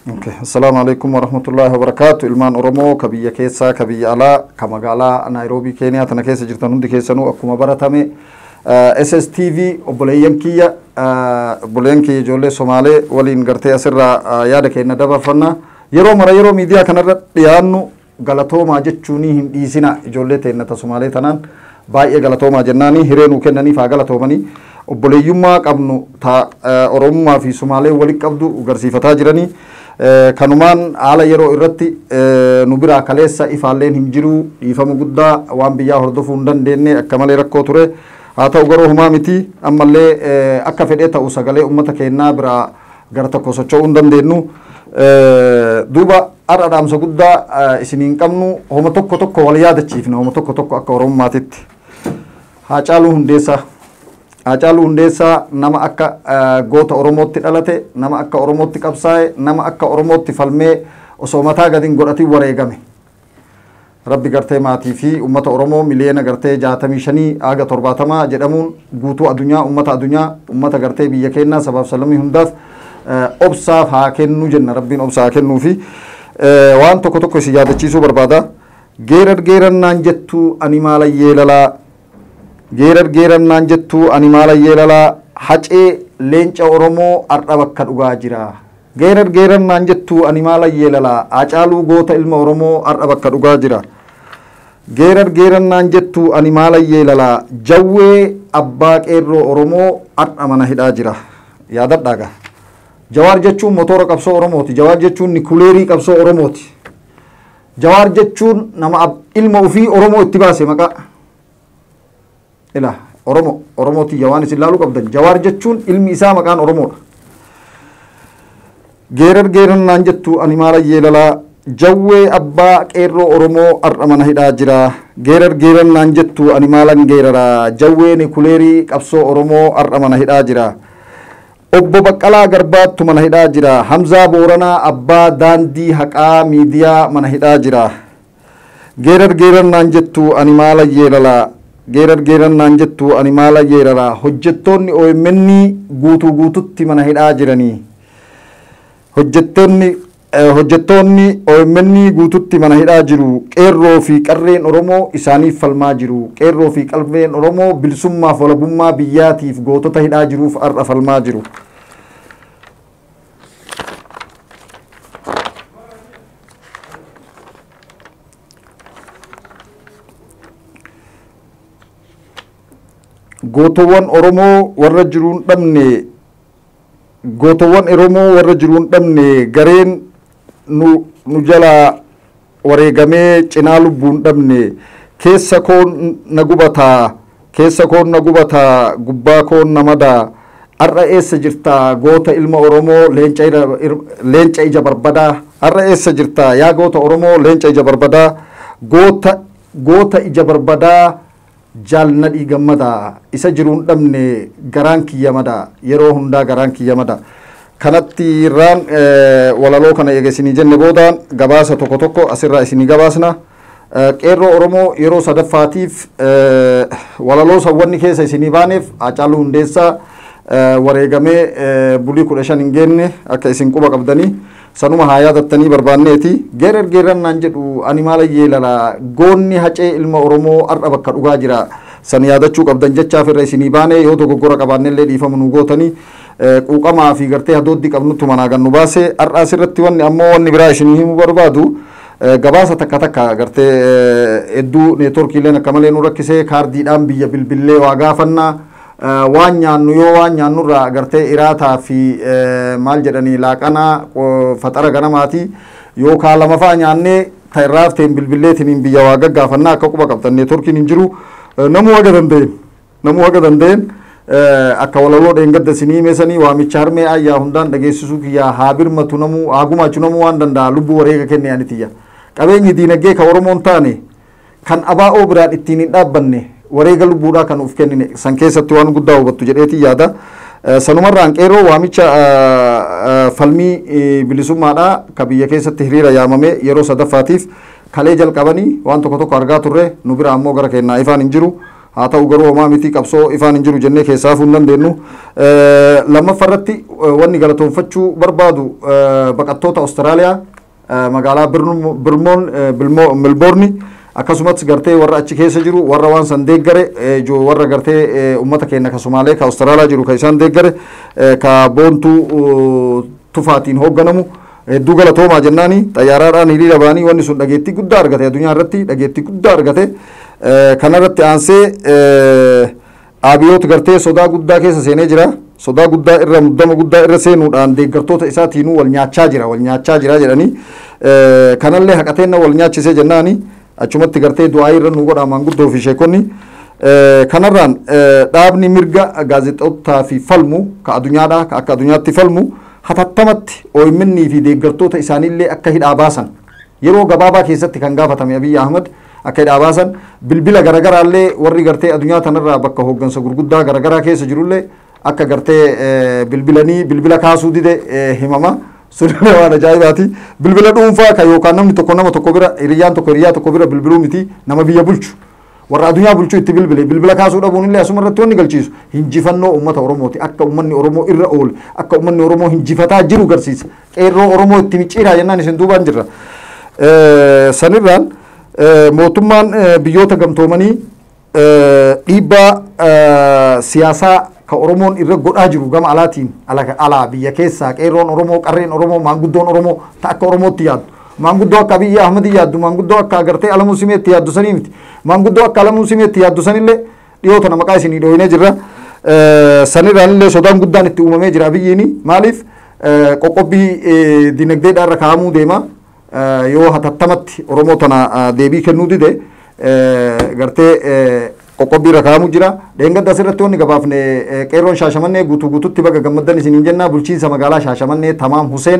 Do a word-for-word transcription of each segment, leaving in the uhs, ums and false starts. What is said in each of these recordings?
Okay. Assalamu alaikum wa rahmatullahi wa barakatuh. Ilmaan Oromoo kabiyya keessa kabiyya alaa ka magaalaa Nairobi Kenya tana keessa jirtan hundi keessanuu akkuma baratame S S T V obboleeyyan kiyya obboleeyyan kiyya ijoollee Somaalee waliin gartee asirraa yaada keenya dabarfanna. Yeroo mara yeroo miidiyaa kanarra dhiyaannu galatoomaa jechuunii hin dhiisina ijoollee teennata Somaalee tanaan baay'ee galatoomaa jennaanii hireenuu kennaniif haa galatoomanii obboleeyyummaa qabnu ta Oromummaa fi Somaalee walitti qabdu garsiifataa jiranii. Kanumaan haala yeroo irratti nu biraa kaleessa ifaalleen hin jiru dhiifama guddaa waan biyyaa hordofuu hin dandeenye akka malee rakkoo ture haa ta'u garuu humaa miti ammallee akka fedhee ta'u sagalee ummata keenyaa biraa gara tokko socho'uu hin dandeenyu duuba har'a dhaamsa guddaa isiniin qabnu homa tokko tokko wal yaadachiifna homa tokko tokko akka Oromummaatitti Haacaaluu Hundeessaa Haacaaluu Hundeessaa nama akka goota Oromootti dhalate nama akka Oromootti qabsaa'e nama akka Oromootti falmee osoo mataa gadiin godhatiin wareegame rabbi gartee maatii fi ummata Oromoo miliyoona gartee jaatamii shanii aga torbaatamaa jedhamuun guutuu addunyaa ummata addunyaa ummata gartee biyya keenyaa sabaaf salamii hundaaf obsaaf haa kennu jenna rabbiin obsa haa kennuu fi waan tokko tokko isin yaadachiisuu barbaada geerar geerannaan jettu ani maala yeelalaa geerar geerannaan jettu ani maala yeelalaa hacee leenca Oromoo har'a bakka dhugaa jira geerar geerannaan jettu ani maala yeelalaa Haacaaluu goota ilma Oromoo har'a bakka dhugaa jira geerar geerannaan jettu ani maala yeelalaa jawwee abbaa qeerroo Oromoo har'a mana hidhaa jira yaadadhaaga Jawaar jechuun motora qabsoo Oromooti Jawaar jechuun nikuleerii qabsoo Oromooti Jawaar jechuun nama ilma ofii Oromoo itti baase maqaa ila Oromo Oromooti jawaan isin laaluu qabdan Jawaar jechuun ilmi isaa maqaan Oromoodha geerar geerannaan jettu ani maala yeelalaa jawwee abbaa qeerroo Oromoo har'a mana hidhaa jira geerar geerannaan jettu ani maalan geeraraa jawwee nikuleerii qabsoo Oromoo har'a mana hidhaa jira obbo Baqqalaa Garbaattu mana hidhaa jira Hamzaa Booranaa abbaa daandii haqaa miidiyaa mana hidhaa jira geerar geerannaan jettu ani maala yeelalaa geerar geerannaan jettu ani maala yeeraraa hojjettoonni O M N guutuu guututti mana hidhaa jiranii hojjettoonni hojjettoonni O M N guututti mana hidhaa jiru qeerroo fi qarreen Oromoo isaaniif falmaa jiru qeerroo fi qarreen Oromoo bilisummaaf walabummaa biyyaatiif gootota hidhaa jiruuf har'a falmaa jiru gootowwan Oromoo warra jiruun dhabne gootowwan Oromoo warra jiruun dhabne gareen nu nu jala wareegamee cinaa lubbuun dhabne keessa koon na gubataa keessa koon na gubataa gubbaa koon na madaa har'a eessa jirta goota ilma Oromoo leenca leenca ija barbadaa har'a eessa jirta yaa goota Oromoo leenca ija barbadaa goota goota ija barbadaa jaalna dhiigammada isa jiruun dhabne garaan kiyyamada yeroo hundaa garaan kiyyamada kanatti irraan walaloo kana eega isinii jenne boodaan gabaasa tokko tokko asirraa isinii gabaasna qeerroo Oromoo yeroo sadaffaatiif walaloo sawwanni keessa isinii baaneef Haacaaluu Hundeessaa wareegamee bulii kudha shan hin geenne akka isin quba qabdanii sanuma haa yaadattanii barbaanneeti geerar geerannaan jedhu ani maala yeelalaa goonni hacee ilma Oromoo har'a bakka dhugaa jira san yaadachuu qabdan jechaaf irra isinii baane yoo dogoggora qabaannellee dhiifamu nu gootanii quuqamaa fi gartee hadooddi qabnutti manaa gannu baase har'a asirratti wanni ammoo wanni biraa isinii himuu barbaadu gabaasa takka takka gartee hedduu neetworkiileen akka malee nu rakkisee kaardiidhaan biyya bilbillee waa gaafannaa waan nyaannu yoo waan nyaannurraa gartee iraataa fi maal jedhanii laaqanaa faxara ganamaati yoo kaa lama faa nyaannee ta irraa hafteen bilbilleetiin biyya waa gaggaafannaa akka quba qabdan neetworkiin hin jiru namuu haga danda'een namuu haga danda'een akka walaloo dheengadda isinii meesanii waamicha harmee ayyaa hundaan dhageessisuu kiyyaa haa birmatu namuu haa gumaachu namuu waan danda'a lubbuu wareega kenne anitiyya qabeenyi diinagdee ka Oromoon taane kan abaa'oo biraan ittiin hin dhaabbanne wareega lubbuudhaa kan uf kennine san keessatti waan guddaa hubattu jedheetii yaada sanumarraan qeerroo waamicha falmii bilisummaadhaa ka biyya keessatti hiriira yaamame yeroo sadaffaatiif kalee jalqabanii waan tokko tokko argaa turre nu bira ammoo gara kennaa ifaan hin jiru haa ta'u garuu homaa miti qabsoo ifaan hin jiru jennee keessaa fuun dandeenyu. Lammaffarratti wanni galatoonfachuu barbaadu baqattoota Awustiraaliyaa magaalaa Melbourne akkasumas gartee warra achi keessa jiru warra waan san deeggare warra gartee ummata keenya ka Somaalee ka Awustiraaliyaa jiru ka isaan deeggare ka boontuu tufaatiin hoogganamu hedduu galatoomaa jennaani xayyaaraadhaan hiriira ba'anii wanni sun dhageettii guddaa argate addunyaa irratti dhageettii guddaa argate kanarratti aansee Abiyoot gartee sodaa guddaa keessa seenee jira sodaa guddaa irra muddama guddaa irra seenuudhaan deeggartoota isaatiinuu wal nyaachaa jira wal nyaachaa jira jedhanii kanallee haqateenna wal nyaachisee jennaani achumatti gartee du'aa irra nu godhaa maanguddoo fi sheekonni kanarraan dhaabni mirga gaazexeessotaa fi falmu ka addunyaadha ka akka addunyaatti falmu hatattamatti O M N fi deeggartoota isaaniillee akka hidhaa baasan yeroo gabaabaa keessatti kan gaafatame Abiy Ahmed akka hidhaa baasan bilbila garagaraallee warri gartee addunyaa tanarraa bakka hooggansa gurguddaa garagaraa keessa jirullee akka gartee bilbilanii bilbila kaasuu dide himama sunillee waan ajaa'ibaati bilbila dhuunfaa ka yookaan namni tokko nama tokko bira hiriyyaan tokko hiriyyaa tokko bira bilbiluu miti nama biyya bulchu warra addunyaa bulchuu itti bilbile bilbila kaasuu dhabuun illee asuma irratti wanni galchiisu hinjifannoo uummata Oromooti akka uummanni Oromoo irra oole akka uummanni Oromoo hinjifataa jiru garsiisa qeerroo Oromoo itti micciiraa jennaan isin duubaan jirra sanirraan mootummaan biyyoota gamtoomanii dhiibbaa siyaasaa ka Oromoon irra godhaa jiru gama alaatiin alaa biyya keessaa qeerroon Oromoo qarreen Oromoo maanguddoon Oromoo ta akka Oromootti yaaddu maanguddoo akka Abiy Ahmed yaaddu maanguddoo akka agartee Alamuu Simeetti yaaddu sanii miti maanguddoo akka Alamuu Simeetti yaaddu sanillee dhiyoota nama maqaa isinii dhoohinee jirra sanirraanillee sodaan guddaan itti uumamee jira Abiyyiini maaliif qoqqobbii dinagdeedhaa irra kaa'amuu deema yoo hatattamatti Oromoo tana deebii kennuu dide gartee qoqqobbii irra kaa'amuu jira dheengadda asirratti wanni gabaafne qeerroon Shaashamannee guutuu guututti baga gammaddan isiniin jenna bulchiinsa magaalaa Shaashamannee Tamaam Huseen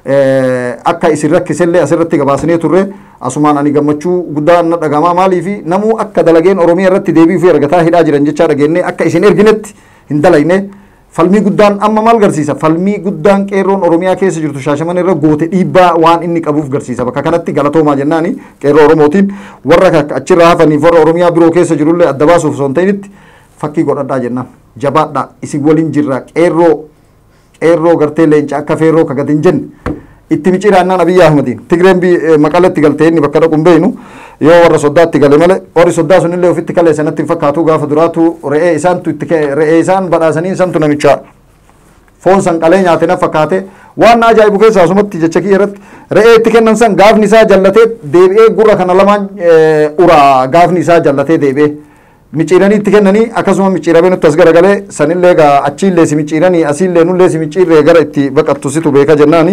akka isin rakkisellee asirratti gabaasnee turre asumaan ani gammachuu guddaa na dhagamaa maaliifi namuu akka dalageen Oromiyaa irratti deebii fi argataa hidhaa jiran jechaa dhageenne akka isin erginetti hin dalayne falmii guddaan amma maal garsiisa falmii guddaan qeerroon Oromiyaa keessa jirtu Shaashamannee irra goote dhiibbaa waan inni qabuuf garsiisa bakka kanatti galatoomaa jennaani qeerroo Oromootiin warra achirraa hafaniif warra Oromiyaa biroo keessa jirullee adda baasuuf osoo hin ta'initti fakkii godhadhaa jennaan jabaadhaa isin waliin jirra qeerroo qeerroo gartee leenca akka feerroo ka gadi hin jenne itti micciiraannaan Abiy Ahmediin Tigreen maqalatti galtee inni bakka dhaquun beeynu yoo warra soddaatti gale malee warri soddaa sunillee ofitti kalee sanatti hin fakkaatu gaafa duraatu re'ee isaantu itti re'ee isaan badhaasanii santu namicha foon san qalee nyaate na fakkaate waan ajaa'ibu keessaa asumatti jecha kiyya irratti re'ee itti kennan san gaafni isaa jallatee deebi'ee gurra kana lamaan uraa gaafni isaa jallatee deebi'ee micciiranii itti kennanii akkasuma micciiramee nutti as garagalee sanillee gaa achiillee si micciiranii asiillee nullee si micciirree gara itti baqattu situ beeka jennaani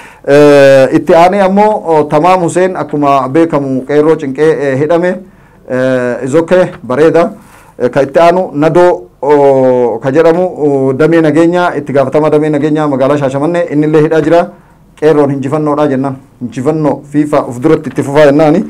itti aanee ammoo Tamaam Huseen akkuma beekamu qeerroo cinqee hidhame izokkee bareeda ka itti aanu nadoo ka jedhamu damee nageenyaa itti gaafatama damee nageenyaa magaalaa Shaashamannee innillee hidhaa jira qeerroon hinjifannoodha jennaan hinjifannoo fiifa uf duratti itti fufaa jennaani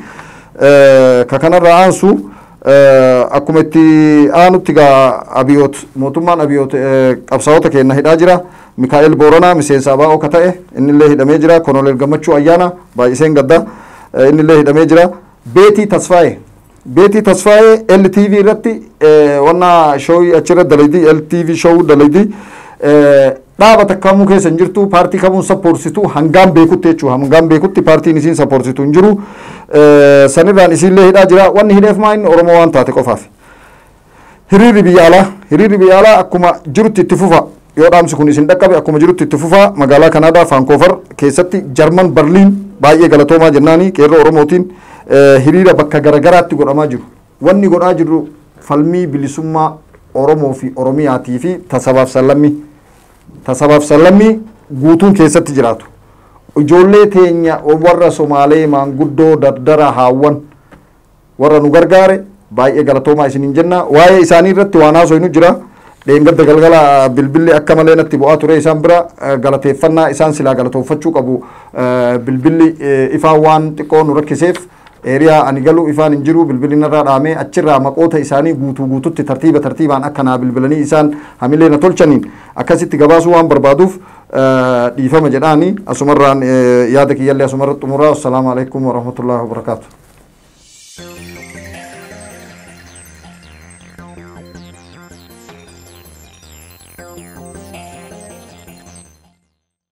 ka kanarraa aansu akkuma itti aanutti gaa Abiyoot mootummaan Abiyoot qabsaa'ota keenya hidhaa jira Mikaa'el Booranaa miseensa Abaa'oo ka ta'e innillee hidhamee jira Koloneel Gammachuu Ayyaana baay'iseen gadda innillee hidhamee jira Beetii Tasfaayee Beetii Tasfaayee L T V irratti wanna showii achirra dalaydi L T V show dalaydi dhaaba takkaamuu keessa hin jirtu paartii kamuun sappoorsitu hangaan beekutti jechuudha hangaan beekutti paartiin isiin sappoorsitu hin jiru sanirraan isiillee hidhaa jira wanni hidheef maa inni Oromoo waan taate qofaaf hiriirri biyya alaa hiriirri biyya alaa akkuma jirutti itti fufa yoo dhaamsi kun isin dhaqqabe akkuma jirutti itti fufa magaalaa Kanaadaa Faankoofer keessatti Jarman Berliin baay'ee galatoomaa jennaani qeerroo Oromootiin hiriira bakka garagaraatti godhamaa jiru wanni godhaa jiru falmii bilisummaa Oromoo fi Oromiyaatii fi tasabaaf sallammii tasabaaf sallammii guutuun keessatti jiraatu ijoollee teenya warra Somaalee maanguddoo dardara haawwan warra nu gargaare baay'ee galatoomaa isiniin jenna waa'ee isaanii irratti waan haasofnu jira dheengadda galgala bilbilli akka malee natti bu'aa ture isaan bira galateeffannaa isaan silaa galatoofachuu qabu bilbilli ifaan waan xiqqoo nu rakkiseef eeriyaa ani galuu ifaan hin jiru bilbilli narraa dhaamee achirraa maqoota isaanii guutuu guututti tartiiba tartiibaan akka naa bilbilanii isaan hamilee na tolchaniin akkasitti gabaasuu waan barbaaduuf dhiifama jedhaani asumarraan yaada kiyyallee asumarra xumuraa assalaamu alaikum warahmatullahi wabarakaatu Thank you.